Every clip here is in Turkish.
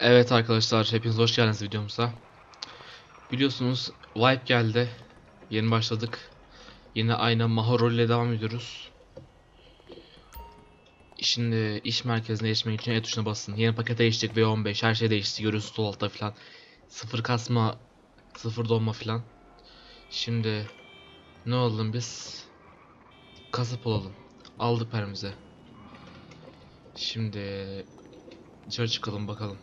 Evet arkadaşlar, hepiniz hoş geldiniz videomuza. Biliyorsunuz Wipe geldi. Yeni başladık. Yine aynı Mahoro ile devam ediyoruz. Şimdi iş merkezine geçmek için E tuşuna basın. Yeni pakete geçtik, V15 her şey değişti, görüyorsunuz sol altta filan. Sıfır kasma, sıfır donma filan. Şimdi ne olalım biz? Kasap olalım. Aldık perimize. Şimdi dışarı çıkalım bakalım.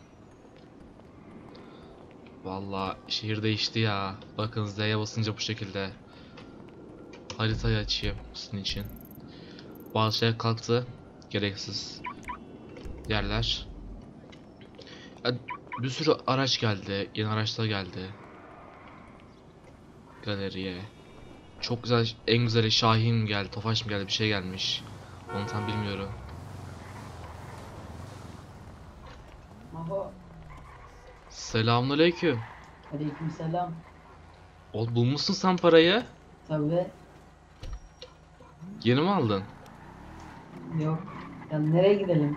Vallahi şehir değişti ya. Bakın Z'ye basınca bu şekilde. Haritayı açayım sizin için. Bazı şeyler kalktı. Gereksiz yerler. Ya, bir sürü araç geldi. Yeni araçlar geldi. Galeriye. Çok güzel, en güzeli Şahin mi geldi, Tofaş mı geldi, bir şey gelmiş. Onu tam bilmiyorum. Maho, Selamünaleyküm. aleykümselam. Bulmuşsun sen parayı. Tabii, Yeni mi aldın? yok. Ya nereye gidelim?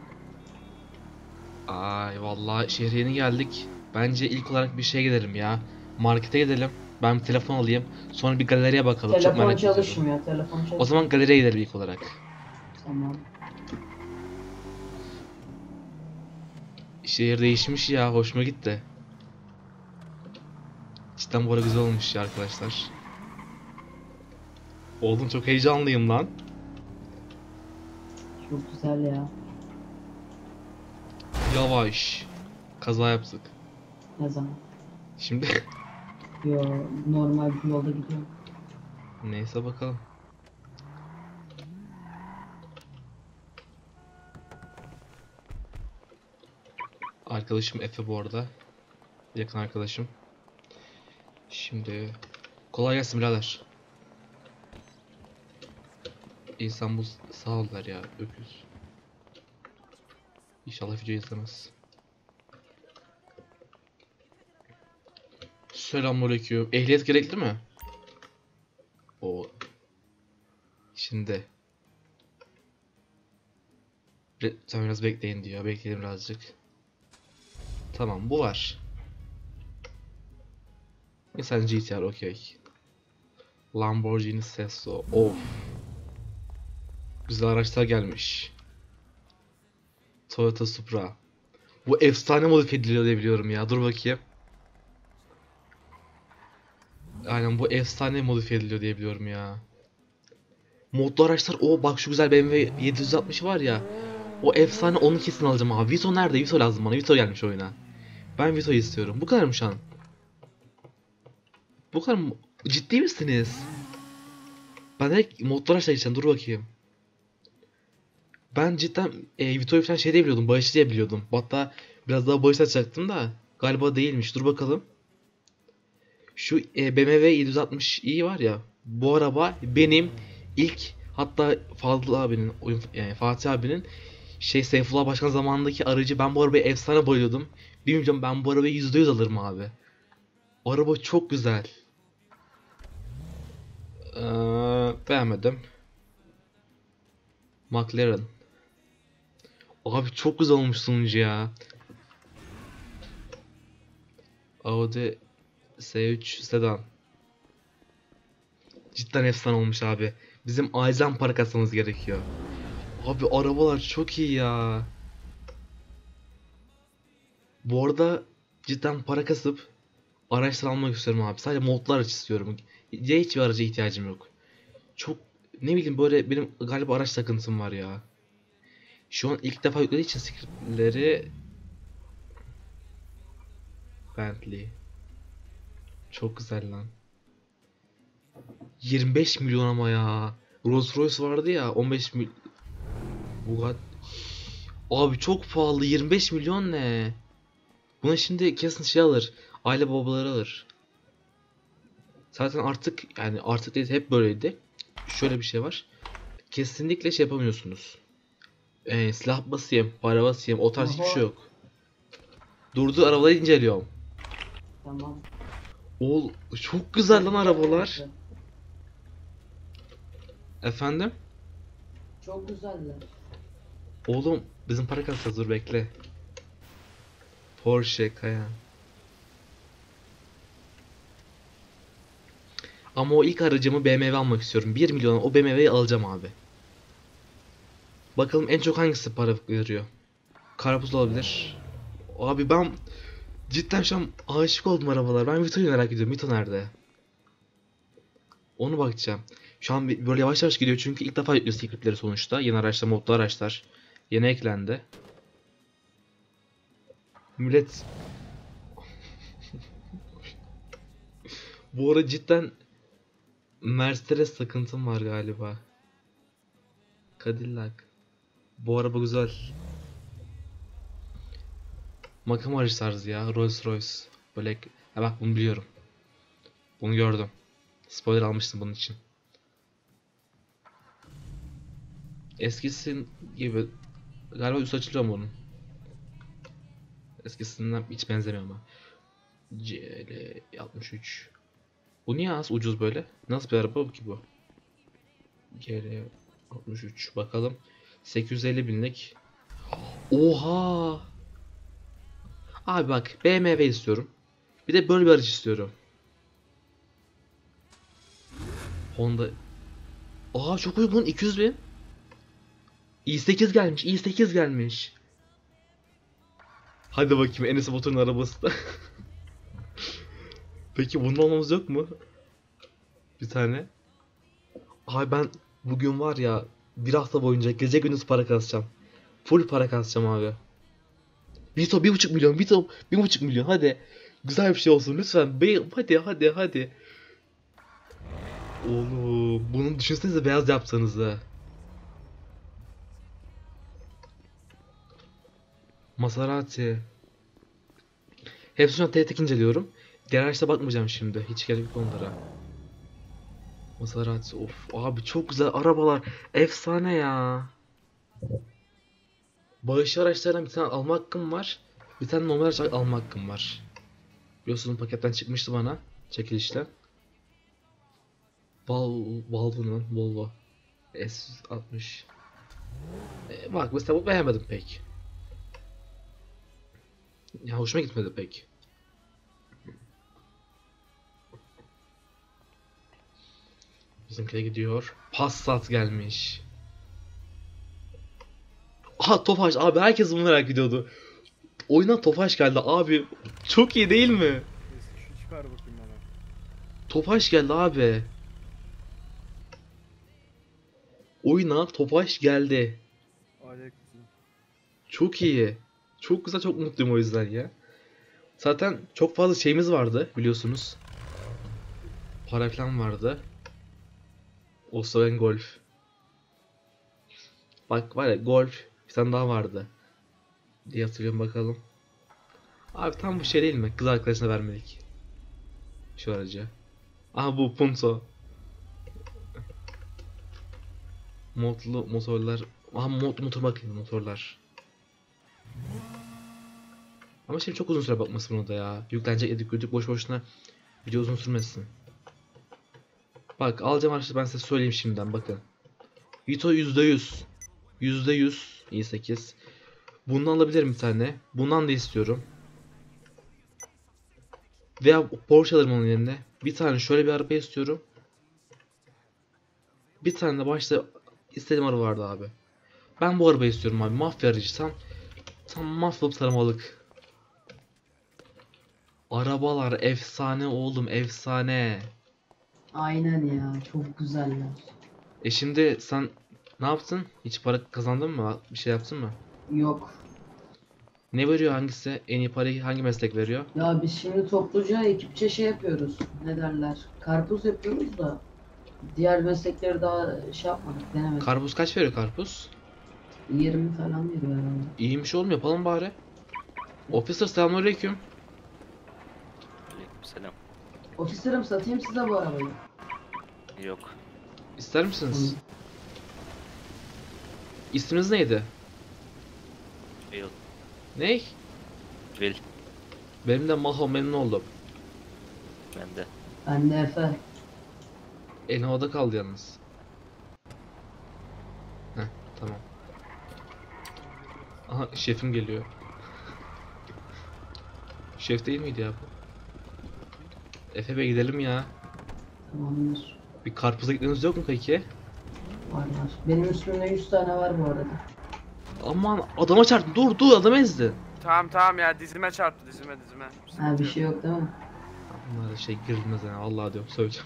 Ay vallahi şehre yeni geldik. Bence ilk olarak bir şeye gidelim ya. Markete gidelim. Ben bir telefon alayım. Sonra bir galeriye bakalım. Çok Telefon merak ediyorum. çalışmıyor, telefon O çalışmıyor. zaman galeriye gidelim ilk olarak. Tamam. Şehir değişmiş ya, hoşuma gitti. Cidden bu arada güzel olmuş ya arkadaşlar. Oğlum çok heyecanlıyım lan. Çok güzel ya. Yavaş. Kaza yaptık. Ne zaman? Şimdi Yo, normal bir yolda gidiyorum. neyse bakalım. Arkadaşım Efe bu arada. Yakın arkadaşım. Şimdi kolay gelsin birader. İnsan bu sağ ol der ya, öküz. İnşallah video izlemez. Selamünaleyküm. Ehliyet gerekli mi? O. Şimdi. Sen biraz bekleyin diyor. Bekleyelim birazcık. Tamam, bu var. Mesela GTR okey. Lamborghini Sesto. Of. Güzel araçlar gelmiş. Toyota Supra. Bu efsane modifiye ediliyor diye biliyorum ya. Dur bakayım. Aynen, bu efsane modifiye ediliyor diye biliyorum ya. Modlu araçlar. O bak, şu güzel BMW 760 var ya. O efsane, onu kesin alacağım abi. Vito nerede? Vito lazım bana. Vito gelmiş oyuna. Ben Vito'yu istiyorum. Bu kadar mı şu an? Bu kadar mı? Ciddi misiniz? Ben direkt modlu araçla geçeceğim. Dur bakayım. Ben cidden Vito'yu falan şey diye biliyordum. Bağışlı diye biliyordum. Hatta biraz daha bağış açacaktım da. Galiba değilmiş. Dur bakalım. Şu BMW 760i var ya. Bu araba benim ilk, hatta Fadıl abinin, Fatih abinin Seyfullah Başkan zamanındaki aracı. Ben bu arabaya efsane bayılıyordum. Bilmiyorum, ben bu arabayı %100 alırım abi. Araba çok güzel. Beğenmedim. McLaren. Abi çok güzel olmuş sunucu ya. Audi S3 sedan. Cidden efsane olmuş abi. Bizim acilen para kasmamız gerekiyor. Abi arabalar çok iyi ya. Bu arada cidden para kasıp araçlar almak istiyorum abi. Sadece modlu araç istiyorum. Ya hiçbir araca ihtiyacım yok. Çok, ne bileyim, böyle benim galiba araç takıntım var ya. Şu an ilk defa yüklediği için scriptleri. Bentley. Çok güzel lan. 25 milyon ama ya. Rolls Royce vardı ya, 15 milyon. Bugatti. Abi çok pahalı, 25 milyon ne? Buna şimdi kesin şey alır. Aile babaları alır. Zaten artık, yani artık değil, hep böyleydi. Şöyle bir şey var. Kesinlikle şey yapamıyorsunuz. Silah basayım, para basayım, o tarz hiçbir Maho, şey yok. Durduğu arabaları inceliyorum. tamam. Çok güzel lan arabalar. Efendim? Çok güzeller. Oğlum bizim para kasası, dur bekle. Porsche Cayenne. Ama o ilk aracımı BMW almak istiyorum. 1 milyona o BMW'yi alacağım abi. Bakalım en çok hangisi para veriyor? Karpuz olabilir. Abi ben cidden şu an aşık oldum arabalar. Ben Vito'yu merak ediyorum. Vito nerede? Onu bakacağım. Şu an böyle yavaş yavaş gidiyor çünkü ilk defa yüklüyor secretleri sonuçta. Yeni araçlar, modlu araçlar. Yeni eklendi. Millet... Bu ara cidden Mercedes takıntım var galiba. Cadillac. Bu araba güzel. Makam aracı tarzı ya. Rolls Royce. Böyle... Ha bak bunu biliyorum. Bunu gördüm. Spoiler almıştım bunun için. Eskisi gibi galiba üst açılıyor mu bunun? Eskisinden hiç benzemiyor ama. CL63. Bu niye az ucuz böyle? Nasıl bir araba ki bu? CL63 bakalım. 850 binlik. Oha! Abi bak BMW istiyorum. Bir de böyle bir araç istiyorum. Honda. Aa çok uygun 200 bin. i8 gelmiş, i8 gelmiş. Hadi bakayım Enes Batur'un arabası da. Peki bunun olmamız yok mu? Bir tane. Abi ben bugün var ya bir hafta boyunca gece gündüz para kasacağım. Full para kasacağım abi. Vito 1,5 milyon. Vito 1,5 milyon. Hadi. Güzel bir şey olsun lütfen. Hadi hadi hadi. Oğlum bunu düşünsenize beyaz yapsanız da. Maserati. Hepsini şu an tek tek inceliyorum. Diğer araçta bakmayacağım şimdi. Hiç gerek yok onlara. Maserati of abi çok güzel arabalar. Efsane ya. Bağış araçlardan bir tane alma hakkım var. Bir tane normal araç alma hakkım var. Biliyorsunuz paketten çıkmıştı bana. Çekilişten. Volvo'nun Volvo S60. Bak mesela bu beğenmedim pek. Ya hoşuma gitmedi pek. Bizimkine gidiyor. Passat gelmiş. Aha Tofaş abi herkes bunu merak ediyordu. Oyuna Tofaş geldi abi. Çok iyi değil mi? Şu çıkar bakayım bana. Tofaş geldi abi. Oyuna Tofaş geldi. Aleyküm. Çok iyi. Çok güzel çok mutluyum o yüzden ya. Zaten çok fazla şeyimiz vardı biliyorsunuz. Para falan vardı. Volkswagen Golf. Bak var ya Golf bir tane daha vardı. Diye hatırlıyorum bakalım. Abi tam bu şey değil mi? Kız arkadaşına vermedik. Şu aracı. Aha bu Punto. Modlu motorlar. Aha modlu motor bakayım motorlar. Ama şimdi çok uzun süre bakmasın buna da ya. Yüklenecek yedik boş boşuna video uzun sürmesin. Bak alacağım araçları ben size söyleyeyim şimdiden bakın. Vito %100. %100 i8. Bundan alabilirim bir tane. Bundan da istiyorum. Veya Porsche alırım onun yerine. Bir tane şöyle bir araba istiyorum. Bir tane de başta istediğim araba vardı abi. Ben bu arabayı istiyorum abi. Mafya aracı. Tam mafyalık taramalık. Arabalar efsane oğlum efsane. Aynen ya çok güzeller. Şimdi sen ne yaptın? Hiç para kazandın mı? Bir şey yaptın mı? Yok. Ne veriyor hangisi? En iyi parayı hangi meslek veriyor? Ya biz şimdi topluca ekipçe şey yapıyoruz. Ne derler? Karpuz yapıyoruz da. Diğer meslekleri daha şey yapmadık, denemedik. Karpuz kaç veriyor karpuz? 20 falan veriyor herhalde. İyiymiş oğlum yapalım bari. Officer selamünaleyküm. Aleykümselam. Ofislerim satayım size bu arabayı. Yok. İster misiniz? Hı. İsminiz neydi? Will. Ney? Will. Benim de Maho memnun oldum. Ben de. Ben de Efe. En havada kaldı yalnız. Heh tamam. Aha şefim geliyor. Şef değil miydi ya bu? Efe Bey gidelim ya. Tamamdır. Bir karpuza gitmeniz yok mu peki? Var var. Benim üstümde 100 tane var bu arada. Aman adama çarptın. Dur adam ezdi. Tamam ya dizime çarptı dizime. Ha bir şey yok değil mi? Bunlara şey girilmez yani vallahi diyorum söyleyeceğim.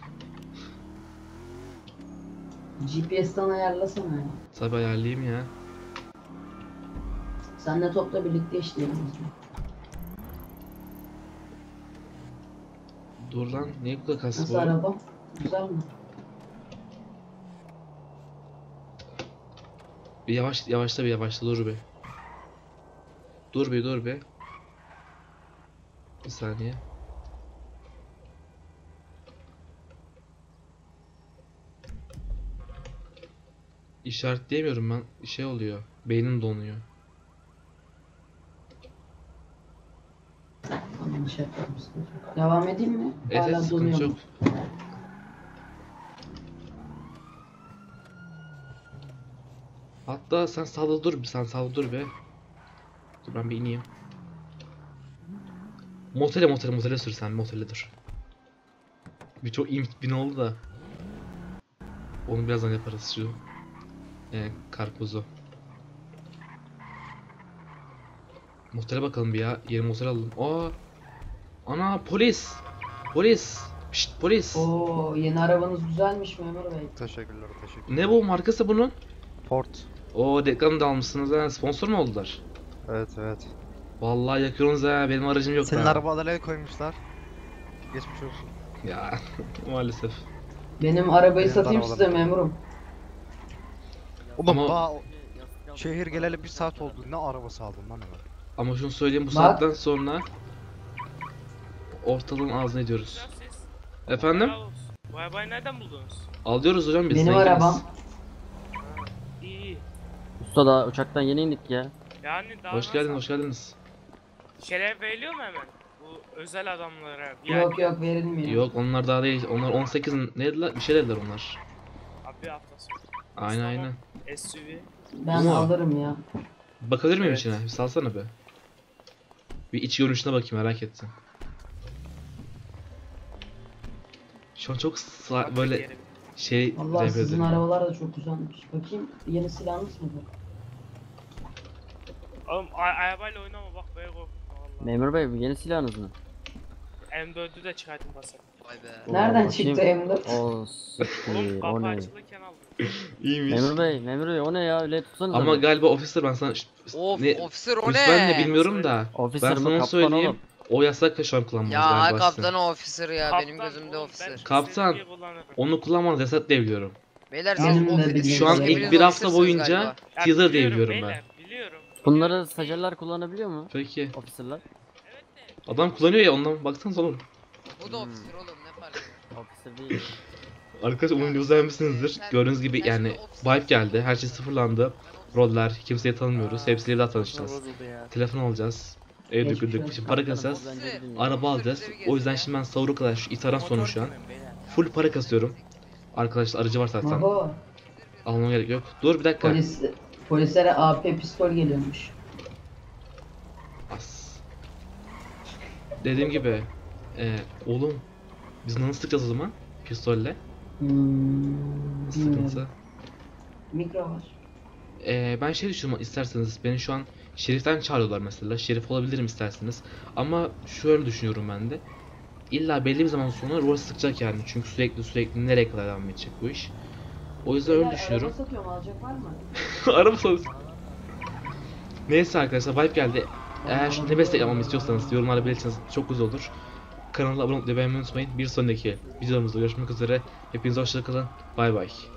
GPS'ten ayarlasana ya. Tabi ayarlayayım ya. Senle topla birlikte işleyelim o zaman. Dur lan niye bu kadar kaslı Nasıl bu? araba? Güzel mi? Bir yavaşla bir yavaşla dur bir. Dur bir. Bir saniye. İşaretleyemiyorum ben. Bir şey oluyor. Beynim donuyor. Tamam şey yaparım, sıkıntı yok. Devam edeyim mi? Evet Hala sıkıntı donuyor yok. mu? Hatta sen sağda dur be. Dur ben bir ineyim. Motele sür sen motele dur. Birçok bin oldu da. Onu birazdan yaparız şu karpuzu. Motele bakalım bir ya. Yeni motel alalım. Aa! Ana polis! Şşt polis! Oo yeni arabanız güzelmiş memur bey. Teşekkürler. Ne bu markası bunun? Ford. O reklam da almışsınız ha. Sponsor mu oldular? Evet. Vallahi yakıyorsunuz ha. Benim aracım yok Senin daha. araba adalaya koymuşlar. Geçmiş olsun. Ya maalesef. Benim arabayı Benim de satayım arabalarım. size memurum. Oğlum Ama- şehir geleli 1 saat oldu. Ne arabası aldın lan hemen? Ama şunu söyleyeyim bu Bak. saatten sonra ortalığın ağzına ediyoruz. Efendim? Bu arabayı nereden buldunuz? Alıyoruz hocam biz. Benim zenginiz. arabam. İyi. Usta da uçaktan yeni indik ya. Yani daha Hoş geldiniz. Şeref veriliyor mu hemen? Bu özel adamlara. Yok verilmiyor. Yok onlar daha değil. Onlar 18 neydiler? Bir şey dediler onlar. Abi haftası. Aynen. SUV. Ben Ama- alırım ya. Bakabilir miyim Evet. içine? Bir salsana be. Bir iç görünüşüne bakayım merak ettim. Şu an çok böyle şey Vallahi sizin ediyorum. arabalar da çok güzelmiş. Bakayım yeni silahınız mı bu? Oğlum arabayla oynama bak böyle korkutma valla. Memur bey bu yeni silahınız mı? M4'ü de çıkartın basak. Nereden bakayım. çıktı M4? O Oğlum siktir o kapı ne? açılırken aldım. İyiymiş. Memur bey o ne ya öyle tutsanıza. Ama galiba officer ben sana Of ne officer o ben de ne? bilmiyorum da Officer ben mı, sana kaptan söyleyeyim. oğlum? O yasak şu an kullanmamız Ya galiba kaptan sizin. o officer ya benim Kaptan, gözümde oğlum, officer. ben Kaptan, istediğim gibi kullanırım. Onu kullanmanız yasak diye biliyorum. Beyler Benim siz de officer. bildiğim Şu an Hepiniz ilk bir hafta officersınız boyunca galiba. Ya teaser diye biliyorum biliyorum ben. beyler, biliyorum. Bunları stajyerler kullanabiliyor mu? Peki. Officerlar. Adam kullanıyor ya ondan baksanıza oğlum. Bu da officer oğlum ne fark ediyor? Officer değil. Arkadaşlar umarım videoyu beğenmişsinizdir. Gördüğünüz gibi yani vibe geldi. Her şey sıfırlandı. Roller, kimseyi tanımıyoruz. Hepsiyle daha tanışacağız. Telefon alacağız. Ev Geçmiş döküldük. olsun. Şimdi para kasacağız. Araba alacağız. O yüzden şimdi ben savuru kadar şu itaran sonu şu an. Full para kasıyorum. Arkadaşlar aracı var zaten. Baba Almama gerek yok. Dur bir dakika. polislere AP pistol geliyormuş. As. Dediğim gibi oğlum biz nasıl sıkacağız o zaman? Pistolle. Bilmiyorum. Sıkıntı. Mikro var. Ben şey düşünüyorum isterseniz beni şu an Şerif'ten çağırıyorlar mesela. Şerif olabilirim isterseniz. Ama şöyle düşünüyorum ben de. İlla belli bir zaman sonra rol sıkacak yani. Çünkü sürekli nereye kadar devam edecek bu iş. O yüzden öyle Beyler, düşünüyorum. Araba satıyorum alacak var mı? Araba satıyorum. Neyse arkadaşlar vibe geldi. Eğer şu ne destek almamı istiyorsanız yorumlarda belirtirseniz çok güzel olur. Kanala abone olmayı beğenmeyi unutmayın. Bir sonraki videomuzda görüşmek üzere. Hepinize hoşça kalın. Bay bay.